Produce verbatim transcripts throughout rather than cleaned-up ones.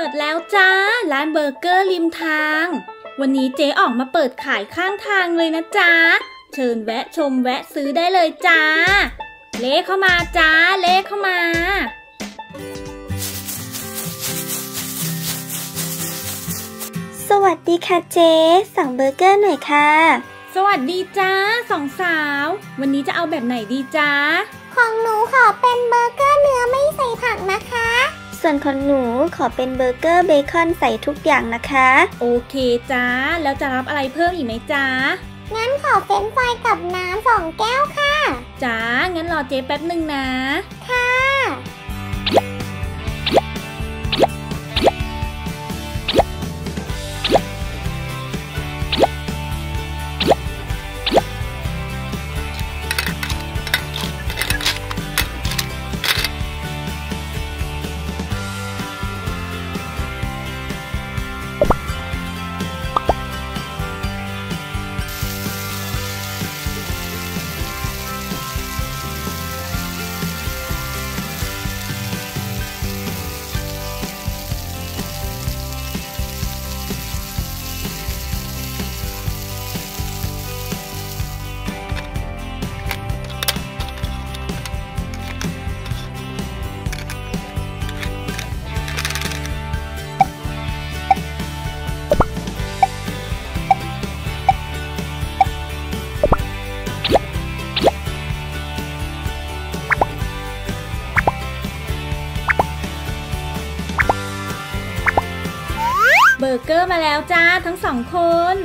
ดแล้วจ้าร้านเบอร์เกอร์ริมทางวันนี้เจ๊ออกมาเปิดขายข้างทางเลยนะจ๊ะเชิญแวะชมแวะซื้อได้เลยจ้าเละเข้ามาจ้าเละเข้ามาสวัสดีค่ะเจ๊สั่งเบอร์เกอร์หน่อยค่ะสวัสดีจ้าสองสาววันนี้จะเอาแบบไหนดีจ้าของหนูขอเป็นเบอร์เกอร์เนื้อไม่ใส่ผักนะคะส่วนของหนูขอเป็นเบอร์เกอร์เบคอนใส่ทุกอย่างนะคะโอเคจ้าแล้วจะรับอะไรเพิ่มอีกไหมจ้างั้นขอเฟรนช์ฟรายกับน้ำสองแก้วค่ะจ้างั้นรอเจ๊แป๊บหนึ่งนะค่ะเบอร์เกอร์มาแล้วจ้าทั้งสองคน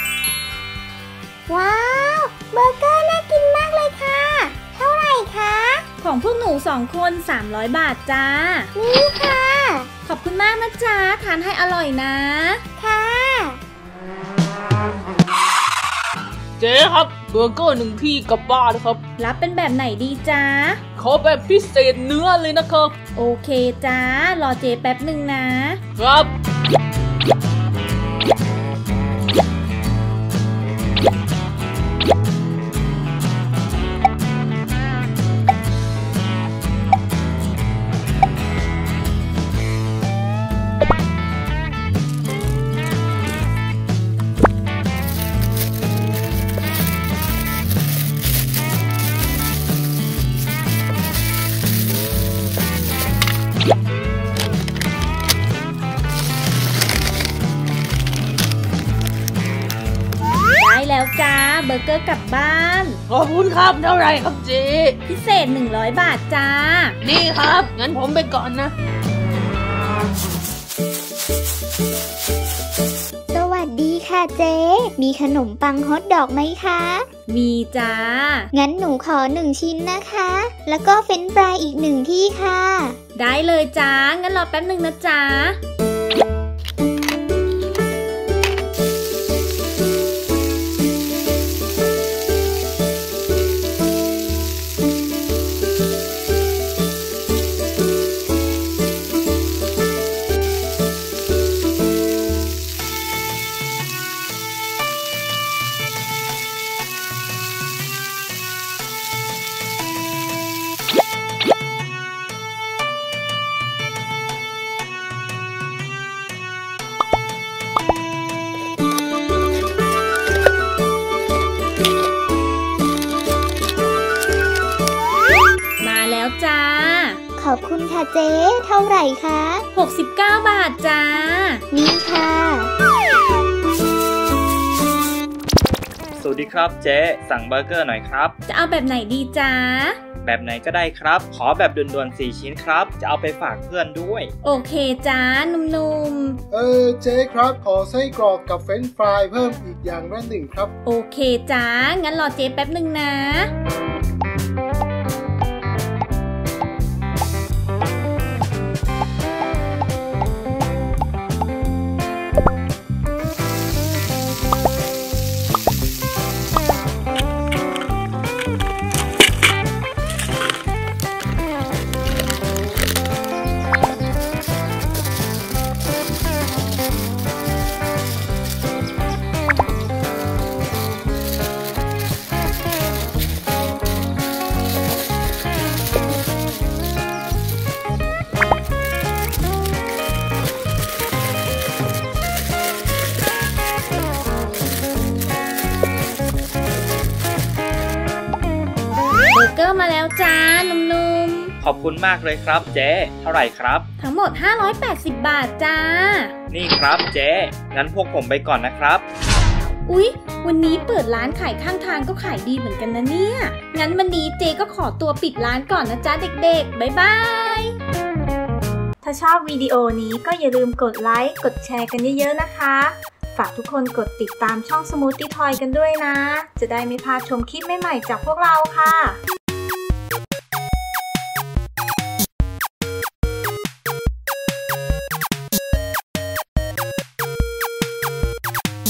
ว้าวเบอร์เกอร์น่ากินมากเลยค่ะเท่าไหร่คะของพวกหนูสองคนสามร้อยบาทจ้านี่ค่ะขอบคุณมากนะจ้าทานให้อร่อยนะค่ะเจ๊ครับเบอร์เกอร์หนึ่งที่กลับบ้านครับรับเป็นแบบไหนดีจ้าขอแบบพิเศษเนื้อเลยนะครับโอเคจ้ารอเจ๊แป๊บหนึ่งนะครับแล้วจ้าเบอร์เกอร์กลับบ้านขอบคุณครับเท่าไหร่ครับเจ๊พิเศษหนึ่งร้อยบาทจ้านี่ครับงั้นผมไปก่อนนะสวัสดีค่ะเจ๊มีขนมปังฮอทดอกไหมคะมีจ้างั้นหนูขอหนึ่งชิ้นนะคะแล้วก็เฟรนช์ฟรายอีกหนึ่งที่ค่ะได้เลยจ้างั้นรอแป๊บนึงนะจ้าจ้าขอบคุณค่ะเจ๊เท่าไหร่คะหกสิบเก้าบาทจ้านี่ค่ะสวัสดีครับเจ๊สั่งเบอร์เกอร์หน่อยครับจะเอาแบบไหนดีจ้าแบบไหนก็ได้ครับขอแบบด่วนๆสี่ชิ้นครับจะเอาไปฝากเพื่อนด้วยโอเคจ้านุ่มๆเออเจ๊ครับขอไส้กรอกกับเฟรนช์ฟรายเพิ่มอีกอย่างละหนึ่งครับโอเคจ้างั้นรอเจ๊แป๊บนึงนะมาแล้วจ้าหนุ่มๆขอบคุณมากเลยครับเจ๊เท่าไหร่ครับทั้งหมดห้าร้อยแปดสิบบาทจ้านี่ครับเจ๊งั้นพวกผมไปก่อนนะครับอุ๊ยวันนี้เปิดร้านขายข้างทางก็ขายดีเหมือนกันนะเนี่ยงั้นวันนี้เจก็ขอตัวปิดร้านก่อนนะจ๊ะเด็กๆบ๊ายบายถ้าชอบวิดีโอนี้ก็อย่าลืมกดไลค์กดแชร์กันเยอะๆนะคะฝากทุกคนกดติดตามช่อง Smoothie Toy กันด้วยนะจะได้ไม่พลาดชมคลิปใหม่ๆจากพวกเราค่ะ